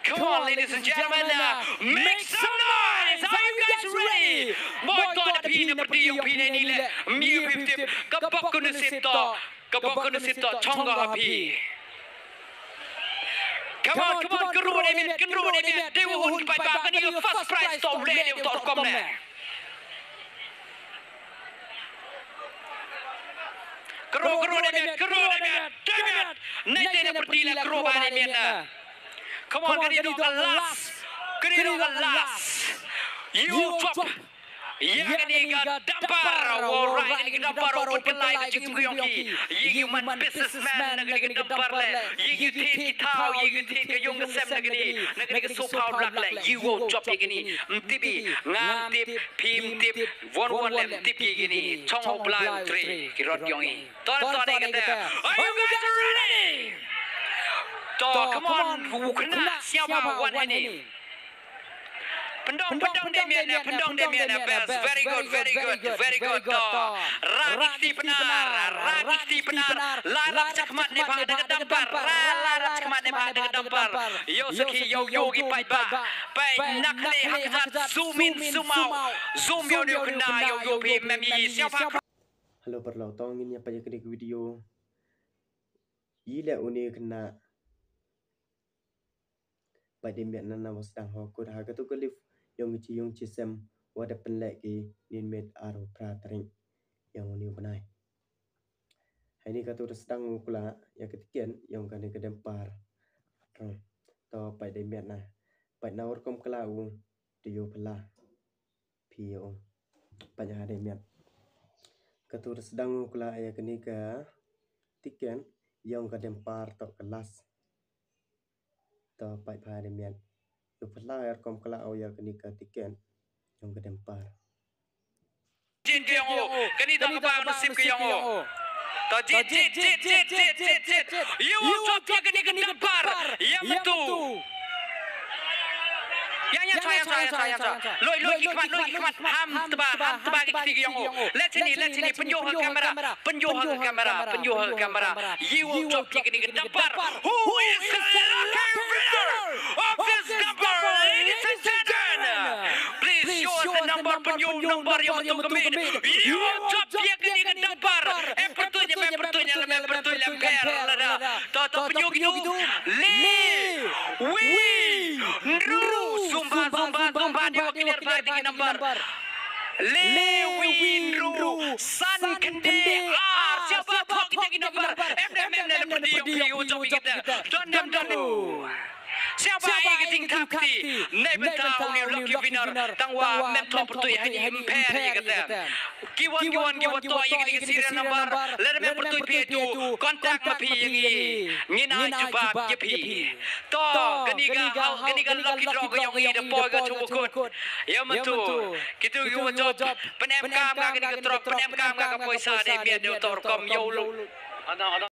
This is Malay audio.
Come on, ladies and gentlemen, make some noise. Are you guys ready? Boy, thought the pin of the young pin and me with the Tonga P. Come on, get rid of it. They will hold by back and you first prize to radio.com there. Kero Come on, get it on the last. You drop. Yaganiga Dampar, all right, and Dampar open like a Yungi. You man businessman, and Dampar, you take it out, you take a young seminary, make so power like you will drop Yigini, Tibi, Nam tip, Pim tip, one left tip Yigini, Tongo Blind 3, Kirot Yongi. Don't get there. Are you guys ready? Come on, who cannot see about one any. Pendong demian best. Very good. Ragis penar. Larat cakmat ni pada dampar. Larat cakmat ni pada dampar. Yo seki yogi pai nak ni hakat zoom in zoom out. Zoom yo kena yo pi memi siapa. Halo perlau tong ini apa jadi video. Ile uni kena pada demian nana wasdang hokur harga tu kelif yung cisem wada penlek ki ninmet aro pratring yang uni benai. Ini katu sedang kula yang ketikian yang kani kedempar. To pai demian nah. Pai naur kom kelau diyo pela. Piyo. Banyak demian. Katu sedang kula yang kani ke tikian yang kedempar to kelas. To pai pai demian. Yung pelayar kom kelau yang kenika tiken yang kedempar. Jin ke yang kani tak apa nasib ke yang to jit. You drop yang kani kedempar. Yang betul. Yang saya. Loi hikmat ham tebak kiki yang Let's sini penjual kamera. You drop yang kani kedempar. Who is the lucky winner of this number, ladies and gentlemen? Please show us the number number yang betul kemin. You drop yang kani kedempar. Pertunya ler. Toto penjual gitu. Zumba dia wakil fighting number. Lewinru San Kende siapa kau kita number MDM perdiu kita. Don. Siapa yang tingkap ti? Nai bentau ni lucky winner. Tangwa mentor pertui hanya imper ya kata. Kiwan to yang kita serial number. Lerme pertui piatu kontak mapi yang ngina jubab jepi. To geniga lucky draw yang ini boy ga cukut. Ya betul. Kita job penemkam ka geniga drop penemkam ka poisa de biar dia torkom yo. Ada